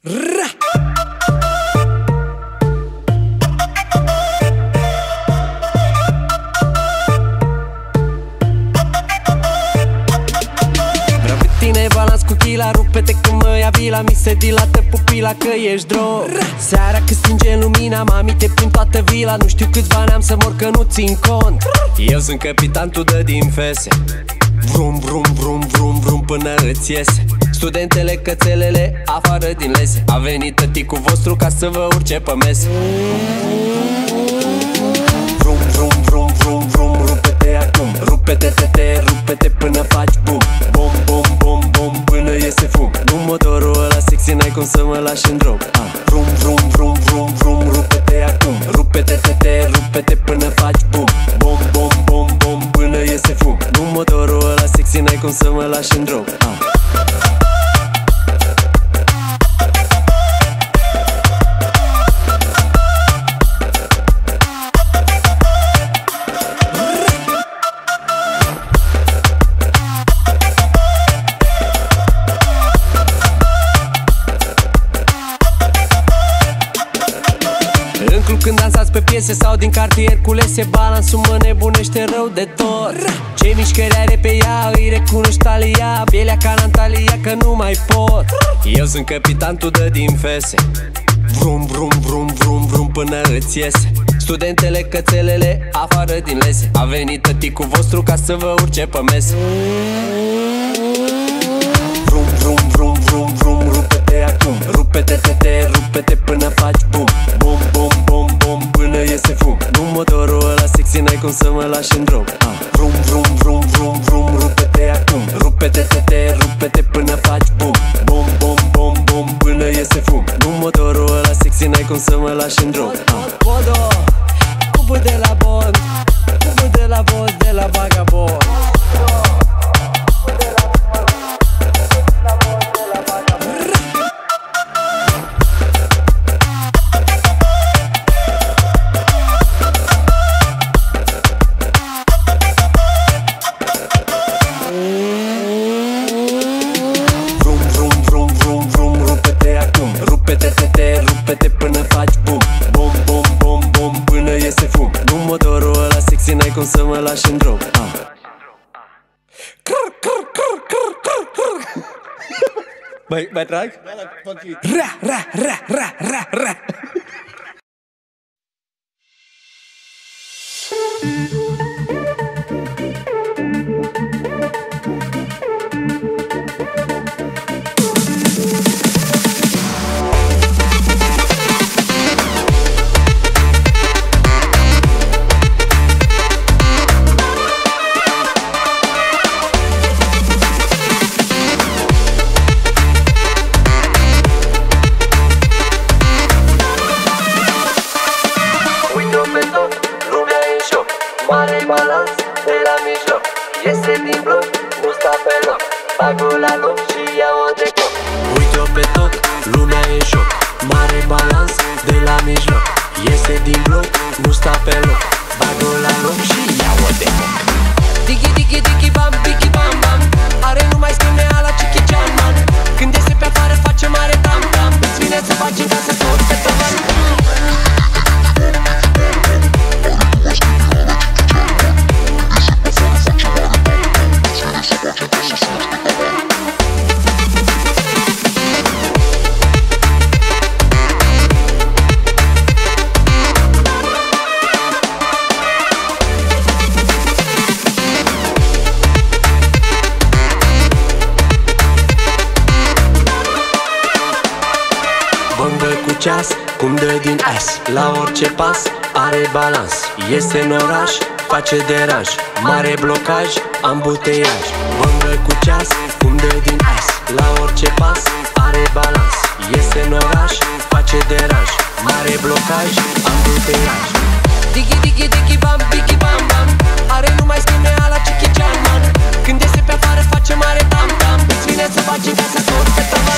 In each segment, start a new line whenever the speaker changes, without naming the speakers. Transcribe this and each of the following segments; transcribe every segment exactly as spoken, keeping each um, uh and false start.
Ra! Tine balans cu chila, rupe-te când mă ia vila, mi se dilată pupila că ești drog. Seara când stinge lumina, mami te prind toată vila. Nu știu câți bani am să mor că nu țin cont. Eu sunt capitan, tu dă din fese. Vrum, vrum, vrum, vrum, vrum până îți iese. Studentele, cățelele, afară din lese. A venit tăticul vostru ca să vă urce pe mese. Vrum, vrum, vrum, vrum, vrum, rupe-te acum. Rupe-te, te, te, rupe-te până faci bum. Bom, bom, bom, bom, până iese fum. Nu motorul ăla sexy, n-ai cum să mă lași în drum. ah. Vrum, vrum, vrum, vrum, vrum, rupe-te acum. Rupe-te, te, te, rupe-te până faci bum. Bom, bom, bom, bom, până iese fum. Nu motorul ăla sexy, n-ai cum să mă lași în drum. ah. Când dansați pe piese sau din cartier culese, balansul mă nebunește rău de tot. Ce mișcări are pe ea, îi recunoști talia. Pielea ca Natalia că nu mai pot. Eu sunt capitan, tu dă din fese. Vrum, vrum, vrum, vrum, vrum până îți iese. Studentele, cățelele, afară din lese. A venit tăticul vostru ca să vă urce pe mese. Vrum, vrum, vrum, vrum, vrum, rupe-te acum. Rupe-te, te, te, rupe-te până faci bum. Bom, bom, bom, bom, până iese fum. Nu motorul ăla sexy, n-ai cum să mă lași în drum. ah. Vrum, vrum, vrum, vrum, vrum, rupe-te acum. Rupe-te, te, te, rupe-te până faci bum. Bom, bom, bom, bom, până iese fum. Nu motorul ăla sexy, n-ai cum să mă lași în drum. ah. Bodo, cubul de la Bond, cubul de la boss, de la vagabond. Rupe-te până faci bum. Bom, bom, bom, bom, până iese fum. Nu motorul ăla sexy, n-ai cum să mă lași în drum. ah. Mai, mai trag? Ra, ra, ra, ra, ra, ra. Mare balans de la mijloc, iese din bloc, nu sta pe loc. Bag-o la loc și ia-o de cop. Uite-o pe tot, lumea e în șoc. Mare balans de la mijloc, iese din bloc, nu sta pe loc. Bag-o la loc și ia-o de cop. Digi, digi, digi, bam, digi, bam, bam. Are numai scheme ala Chicky Chan, man. Când iese pe afară face mare tam, tam. Îți vine să faci în casă tot pe tavan. Ceas, cum dă din as, la orice pas are balans. Iese în oraș, face deranj, mare blocaj, ambuteiaj. Băngă cu ceas, cum dă din as, la orice pas are balans. Iese în oraș, face deranj, mare blocaj, ambuteiaj. Digi, digi, digi, bam, digi, bam, bam. Are numai scheme ala Chicky Chan, man. Când iese pe afară face mare tam, tam. Îți vine să faci în casă tot pe tavan.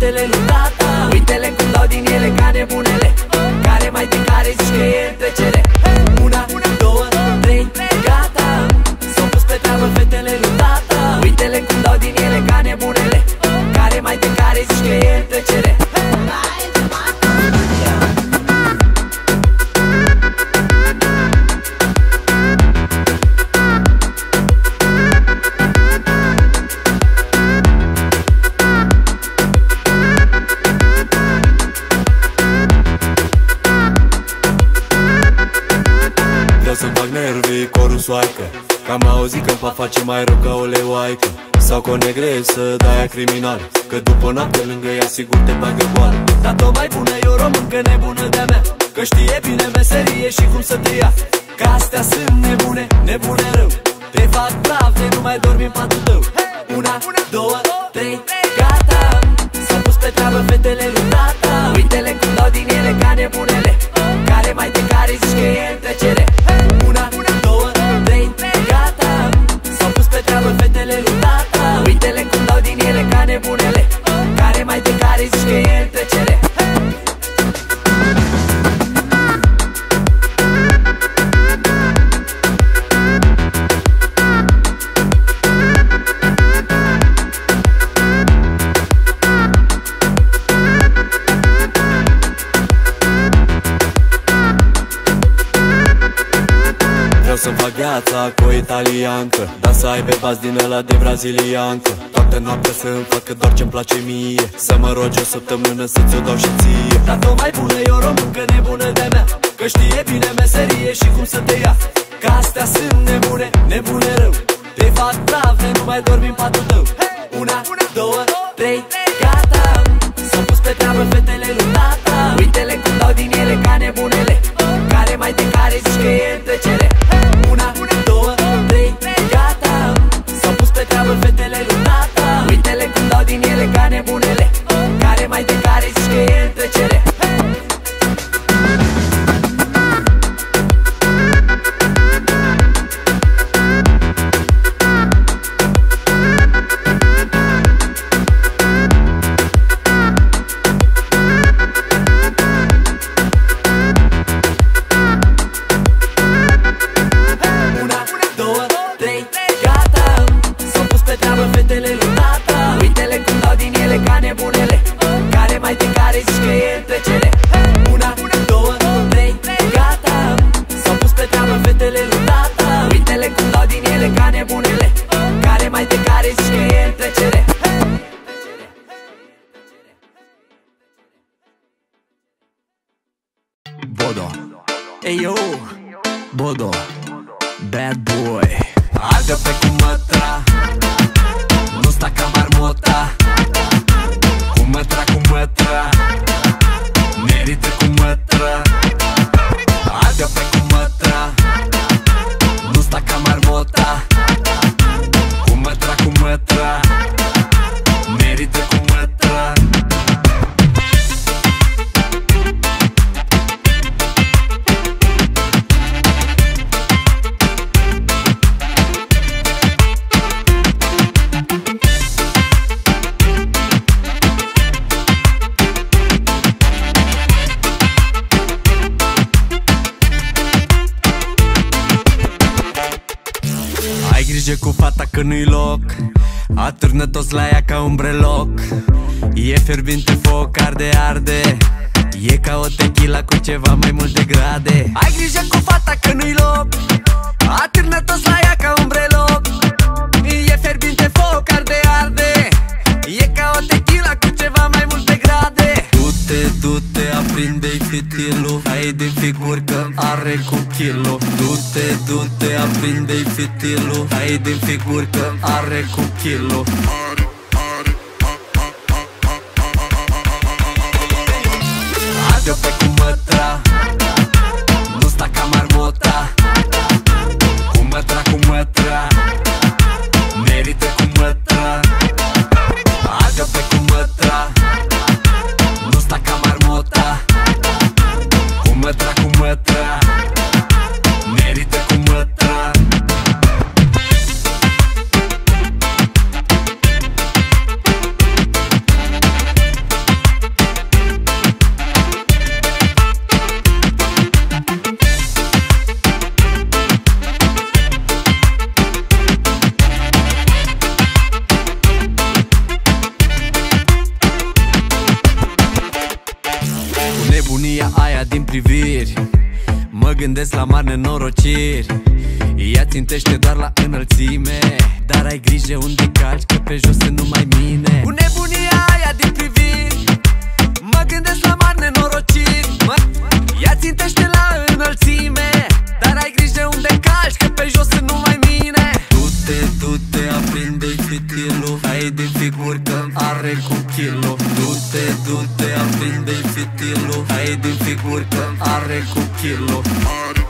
fetele lui tata. Uite-le cum dau din ele ca nebunele, care mai de care zici că e în trecere. Una, două, trei, gata, s-au pus pe treabă fetele lui tata. Uite-le cum dau din ele ca nebunele, care mai de care zici că e în trecere.
Să-mi fac nervii, corul soaică, că am auzit că-mi poate face mai rău ca o leoaică. Sau că o negresă, de-aia criminal, că după noapte lângă ea sigur te bagă boală.
Dar tot mai bună e o româncă nebună de-a mea, că știe bine meserie și cum să te ia. Că astea sunt nebune, nebune rău, te fac praf de nu mai dormi în patul tău. Una, două, trei, gata, s-au pus pe treabă fetele lui tata. Uite-le cum dau din ele ca nebunele, care mai de care zici că e în trecere. Una, două, trei, gata, s-au pus pe treabă fetele lui tata. Uite-le cum dau din ele ca nebunele, care mai de care zici că e în trecere.
Vreau să-mi fac viața cu o italiancă, dar să aibă bas din ăla de braziliancă. Toată noaptea să-mi facă doar ce-mi place mie, să mă rogi o săptămână să ți-o dau și ție.
Dar tot mai bună e o româncă nebună de-a mea, că știe bine meserie și cum să te ia. Că astea sunt nebune, nebune rău, te fac praf de nu mai dormi în patul tău. Una, două, trei, gata, s-au pus pe treabă fetele lui tata. Uite-le cum dau din ele ca nebunele, care mai de care zici că e în trecere. Una, două, trei, gata, s-au pus pe treabă fetele lui tata. Uite-le cum dau din ele ca nebunele, care mai de care zici că e în trecere.
Bodo, hey yo, Bodo, bad boy.
Arde pe cu mătra, nu sta ca marmota. Cu mătra, cu mătra, merită cu mătra. Arde pe cu mătra, nu sta ca marmota. Cu mătra, cu mătra, merită cu mătra.
Ai grijă cu fata că nu-i loc, atârnă toți la ea ca un breloc. E fierbinte foc, arde, arde, e ca o tequila cu ceva mai multe grade. Ai grijă cu fata că nu-i loc, atârnă toți la ea ca un breloc. E fierbinte foc, arde, arde, e ca o tequila cu ceva mai multe grade. Du-te, du-te, aprinde-i fitilul, hai din figur că are cu kilo. Du-te, du-te, aprinde-i fitilul, hai din figur că are cu kilo.
Arde-o pe cu mătra, nu sta ca marmota. Cu mătra, cu mătra, merită cu mătra. Arde-o pe cu mătra, nu sta ca marmota. Cu mătra, cu mătra, merită cu mătra.
din priviri, mă gândesc la mari nenorociri. Ea țintește doar la înălțime, dar ai grijă unde calci, că pe jos sunt numai mine. Cu nebunia aia din priviri, mă gândesc la mari nenorociri. mă... Ea țintește la înălțime, dar ai grijă unde calci, că pe jos sunt numai mine. Du-te, du-te, aprinde-i fitilul, hai din figur că are cu kilo. Du-te, du-te, aprinde-i fitilul, hai din figur că are cu kilo.